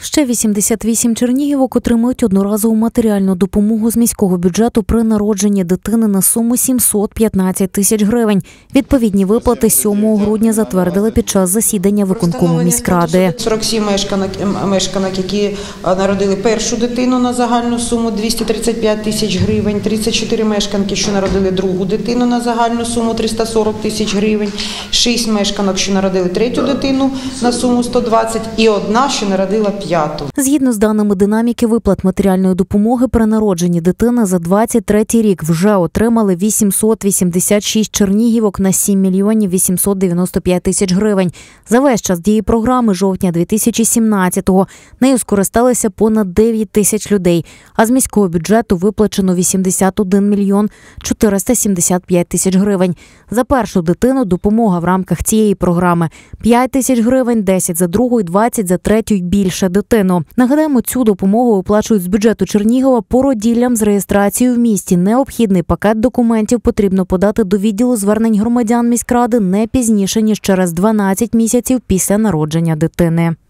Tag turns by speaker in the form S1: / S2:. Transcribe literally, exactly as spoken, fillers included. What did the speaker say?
S1: Ще вісімдесят вісім чернігівок отримують одноразову матеріальну допомогу з міського бюджету при народженні дитини на суму сімсот п'ятнадцять тисяч гривень. Відповідні виплати сьомого грудня затвердили під час засідання виконкому міськради.
S2: сорок сім мешканок, мешканок, які народили першу дитину на загальну суму двісті тридцять п'ять тисяч гривень, тридцять чотири мешканки, що народили другу дитину на загальну суму триста сорок тисяч гривень, шість мешканок, що народили третю дитину на суму сто двадцять і одна, що народила п'яту.
S1: Згідно з даними динаміки виплат матеріальної допомоги при народженні дитини за двадцять третій рік вже отримали вісімсот вісімдесят шість чернігівок на сім мільйонів вісімсот дев'яносто п'ять тисяч гривень. За весь час дії програми жовтня дві тисячі сімнадцятого нею скористалися понад дев'ять тисяч людей, а з міського бюджету виплачено вісімдесят один мільйон чотириста сімдесят п'ять тисяч гривень. За першу дитину допомога в рамках цієї програми – п'ять тисяч гривень, десять за другу і двадцять за третю й більше дитину. Нагадаємо, цю допомогу виплачують з бюджету Чернігова породіллям з реєстрацією в місті. Необхідний пакет документів потрібно подати до відділу звернень громадян міськради не пізніше, ніж через дванадцять місяців після народження дитини.